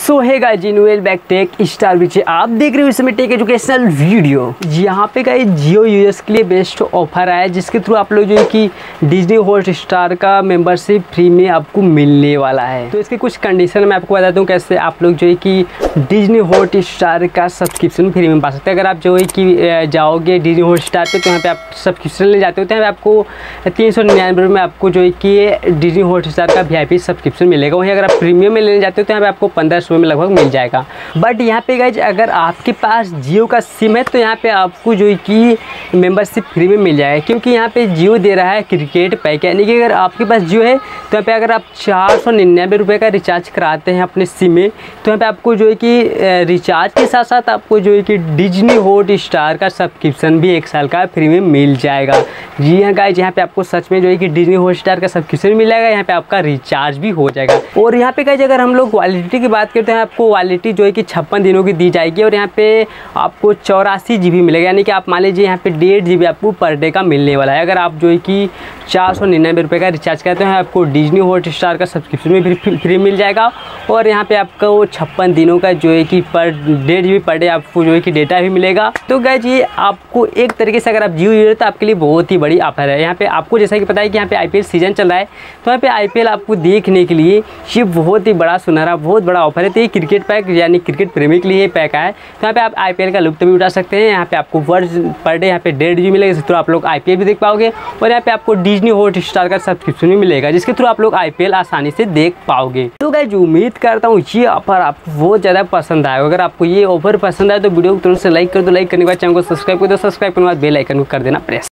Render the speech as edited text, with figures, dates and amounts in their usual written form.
So hey guys welcome back tech star which आप देख रहे हो इस समय टेक एजुकेशनल वीडियो। यहाँ पे गाइस जियो यूजर्स के लिए बेस्ट ऑफर आया है जिसके थ्रू आप लोग जो है कि डिज्नी हॉटस्टार का मेंबरशिप फ्री में आपको मिलने वाला है। तो इसके कुछ कंडीशन मैं आपको बताता हूँ कैसे आप लोग जो है कि डिज्नी हॉटस्टार का सब्सक्रिप्शन फ्री में पा सकते हैं। अगर आप जो है कि जाओगे डिज्नी हॉटस्टार पे तो यहाँ पे आप सब्सक्रिप्शन ले जाते हो तो यहाँ पे आपको 399 में आपको जो है कि डिज्नी हॉटस्टार का VIP सब्सक्रिप्शन मिलेगा। वहीं अगर आप प्रीमियम में लेने जाते हो तो यहाँ पे आपको 1500 में लगभग मिल जाएगा। बट यहाँ पे गाइज अगर आपके पास जियो का सिम है तो यहाँ पे आपको जो है कि मेंबरशिप फ्री में मिल जाएगा, क्योंकि यहाँ पे जियो दे रहा है क्रिकेट पैक। यानी कि अगर आपके पास जियो है तो यहाँ पे अगर आप 499 रुपये का रिचार्ज कराते हैं अपने सिम में तो यहाँ पे आपको जो है कि रिचार्ज के साथ साथ आपको जो है कि डिज्नी हॉटस्टार का सब्सक्रिप्शन भी 1 साल का फ्री में मिल जाएगा। जी हाँ गाइज, यहाँ पे आपको सच में जो है कि डिज्नी हॉटस्टार का सब्सक्रिप्शन मिल जाएगा, यहाँ पे आपका रिचार्ज भी हो जाएगा। और यहाँ पे गाइज अगर हम लोग वैलिडिटी की बात करते हैं, आपको वैलिडिटी जो है कि 56 दिनों की दी जाएगी और यहाँ पे आपको 84 GB मिलेगा। यानी कि आप मान लीजिए यहाँ पे 1.5 GB आपको पर डे का मिलने वाला है। अगर आप जो है कि 499 रुपये का रिचार्ज करते हैं आपको डिज्नी हॉटस्टार का सब्सक्रिप्शन भी फ्री मिल जाएगा और यहाँ पे आपको वो 56 दिनों का जो है कि पर 1.5 GB पर डे आपको जो है कि डेटा भी मिलेगा। तो गाइज ये आपको एक तरीके से अगर आप जियो यूजर तो आपके लिए बहुत ही बड़ी ऑफर है। यहाँ पे आपको जैसा कि पता है कि यहाँ पे IPL सीजन चल रहा है तो यहाँ पे IPL आपको देखने के लिए ये बहुत ही बड़ा सुनहरा बहुत बड़ा ऑफर है। तो ये क्रिकेट पैक यानी क्रिकेट प्रेमी के लिए पैक है। तो यहाँ पे आप IPL का लुत्फ भी उठा सकते हैं। यहाँ पे आपको पर डे यहाँ पे 1.5 GB मिलेगा, जिसके थ्रू आप लोग IPL भी देख पाओगे और यहाँ पे आपको डिज्नी हॉटस्टार का सब्सक्रिप्शन भी मिलेगा जिसके थ्रू आप लोग IPL आसानी से देख पाओगे। तो गाइस उम्मीद करता हूँ ये ऑफर आपको बहुत ज़्यादा पसंद आएगा। अगर आपको ये ऑफर पसंद आए तो वीडियो को तुरंत से लाइक कर दो, लाइक करने के बाद चैनल को सब्सक्राइब कर दो, सब्सक्राइब करने के बाद बेल आइकन को कर देना प्रेस।